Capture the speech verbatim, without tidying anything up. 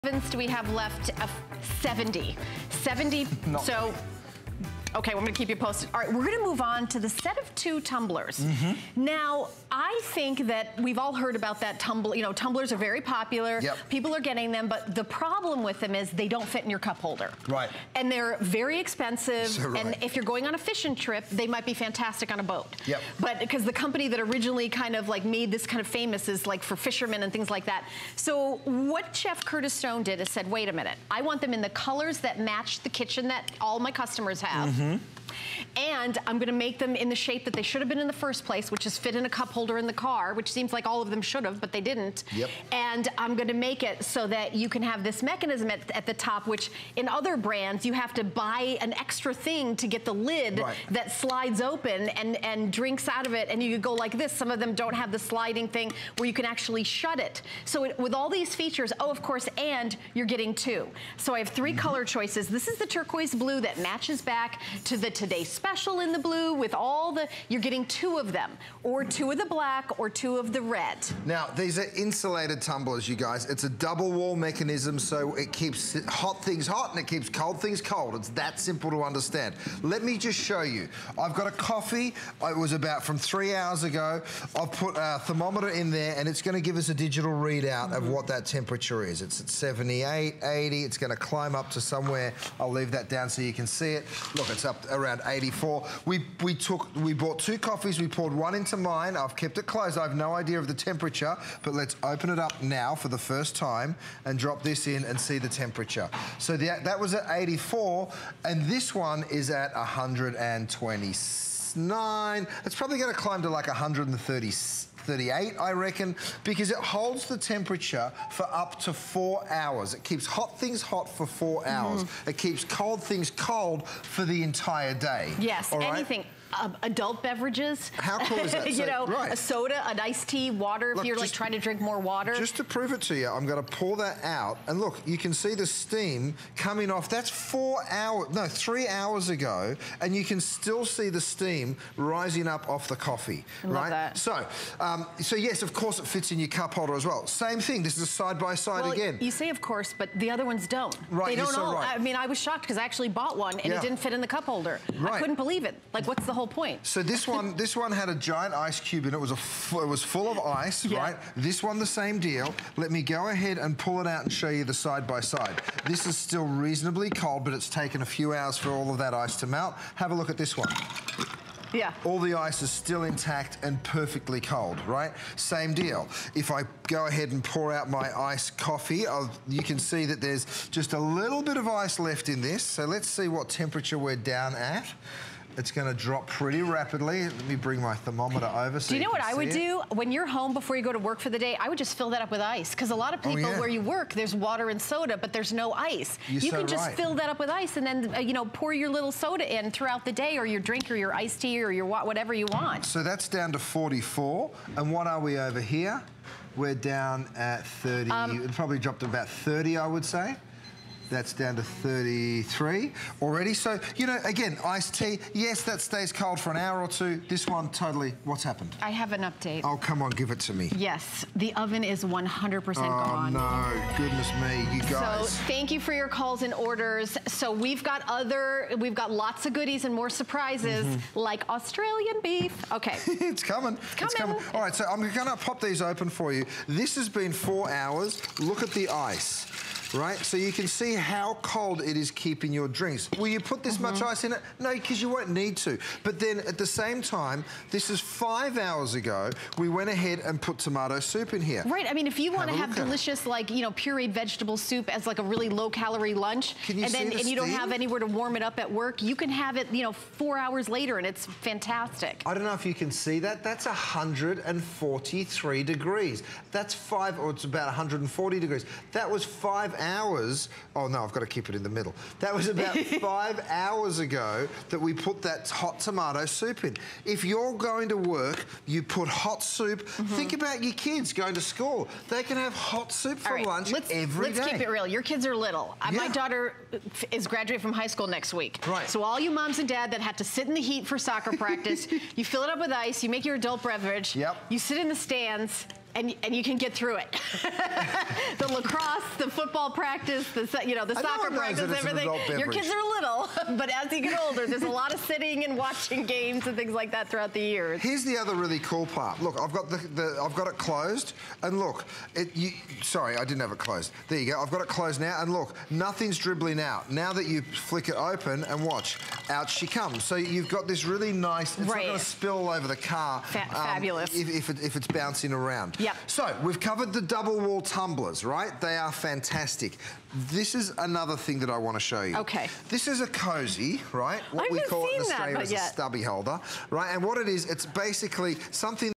ovens do we have left? Uh, seventy. seventy. Not so. many. Okay, I'm gonna keep you posted. All right, we're gonna move on to the set of two tumblers. Mm-hmm. Now, I think that we've all heard about that tumbler. You know, tumblers are very popular. Yep. People are getting them, but the problem with them is they don't fit in your cup holder. Right. And they're very expensive. So right. And if you're going on a fishing trip, they might be fantastic on a boat. Yep. But because the company that originally kind of like made this kind of famous is like for fishermen and things like that. So what Chef Curtis Stone did is said, wait a minute, I want them in the colors that match the kitchen that all my customers have. Mm-hmm. And I'm gonna make them in the shape that they should have been in the first place, which is fit in a cup holder in the car, which seems like all of them should have, but they didn't. Yep. And I'm gonna make it so that you can have this mechanism at, at the top, which in other brands, you have to buy an extra thing to get the lid right. that slides open and, and drinks out of it, and you could go like this. Some of them don't have the sliding thing where you can actually shut it. So it, with all these features, oh, of course, and you're getting two. So I have three mm-hmm. color choices. This is the turquoise blue that matches back to the Today Special in the blue with all the, you're getting two of them, or two of the black, or two of the red. Now, these are insulated tumblers, you guys. It's a double wall mechanism, so it keeps hot things hot and it keeps cold things cold. It's that simple to understand. Let me just show you. I've got a coffee. It was about from three hours ago. I've put a thermometer in there and it's gonna give us a digital readout mm-hmm. of what that temperature is. It's at seventy-eight, eighty. It's gonna climb up to somewhere. I'll leave that down so you can see it. Look, it's up around eighty-four. We, we took, we bought two coffees, we poured one into mine. I've kept it closed. I have no idea of the temperature, but let's open it up now for the first time and drop this in and see the temperature. So the, that was at eighty-four, and this one is at one hundred twenty-nine. It's probably gonna climb to like one hundred thirty. thirty-eight, I reckon, because it holds the temperature for up to four hours. It keeps hot things hot for four hours. Mm. It keeps cold things cold for the entire day. Yes, all anything. Right? Uh, adult beverages. How cool is that? you so, know, right. a soda, an iced tea, water, look, if you're just, like trying to drink more water. Just to prove it to you, I'm gonna pour that out, and look, you can see the steam coming off. That's four hours, no, three hours ago, and you can still see the steam rising up off the coffee, I right? Love that. So, um, so yes, of course it fits in your cup holder as well. Same thing, this is a side-by-side well, again. You say of course, but the other ones don't. Right, they don't you're so all, right. I mean, I was shocked because I actually bought one and yeah. it didn't fit in the cup holder. Right. I couldn't believe it. Like, what's the whole point? So this one, this one had a giant ice cube in it. It was a, it was full of ice, yeah. right? This one, the same deal. Let me go ahead and pull it out and show you the side by side. This is still reasonably cold, but it's taken a few hours for all of that ice to melt. Have a look at this one. Yeah. All the ice is still intact and perfectly cold, right? Same deal. If I go ahead and pour out my iced coffee, I'll, you can see that there's just a little bit of ice left in this. So let's see what temperature we're down at. It's gonna drop pretty rapidly. Let me bring my thermometer over so Do you know you what I would it. do? When you're home before you go to work for the day, I would just fill that up with ice. Because a lot of people oh, yeah. where you work, there's water and soda, but there's no ice. You're you so can just right. fill that up with ice and then, uh, you know, pour your little soda in throughout the day, or your drink, or your iced tea, or your whatever you want. So that's down to forty-four. And what are we over here? We're down at thirty. Um, it probably dropped to about thirty, I would say. That's down to thirty-three already. So, you know, again, iced tea, yes, that stays cold for an hour or two. This one, totally, what's happened? I have an update. Oh, come on, give it to me. Yes, the oven is one hundred percent oh, gone. Oh, no, goodness me, you guys. So, thank you for your calls and orders. So, we've got other, we've got lots of goodies and more surprises, mm-hmm. like Australian beef. Okay. it's coming. It's coming. It's coming. All right, so I'm gonna pop these open for you. This has been four hours. Look at the ice. Right, so you can see how cold it is keeping your drinks. Will you put this mm-hmm. much ice in it? No, because you won't need to. But then at the same time, this is five hours ago, we went ahead and put tomato soup in here. Right, I mean, if you want to have, have delicious, like, you know, pureed vegetable soup as like a really low-calorie lunch, can you and then see the and you don't steam? have anywhere to warm it up at work, you can have it, you know, four hours later, and it's fantastic. I don't know if you can see that. That's one hundred forty-three degrees. That's five, or it's about one hundred forty degrees. That was five hours. Oh no, I've got to keep it in the middle. That was about five hours ago that we put that hot tomato soup in. If you're going to work, you put hot soup. Mm-hmm. Think about your kids going to school. They can have hot soup for right, lunch let's, every let's day. Let's keep it real. Your kids are little. Yeah. My daughter is graduating from high school next week. Right. So all you moms and dad that had to sit in the heat for soccer practice, you fill it up with ice, you make your adult beverage, yep. you sit in the stands, And, and you can get through it. The lacrosse, the football practice, the you know the I soccer know practice, everything. Your kids are little, but as you get older, there's a lot of sitting and watching games and things like that throughout the years. Here's the other really cool part. Look, I've got the, the I've got it closed, and look, it, you, sorry, I didn't have it closed. There you go. I've got it closed now, and look, nothing's dribbling out. Now that you flick it open and watch, out she comes. So you've got this really nice. It's right. not going to spill all over the car. Fa um, fabulous. If, if, it, if it's bouncing around. Yep. So we've covered the double wall tumblers, right? They are fantastic. This is another thing that I want to show you. Okay. This is a cozy, right? What I we haven't call it in seen that, Australia but is a yet. stubby holder, right? And what it is, it's basically something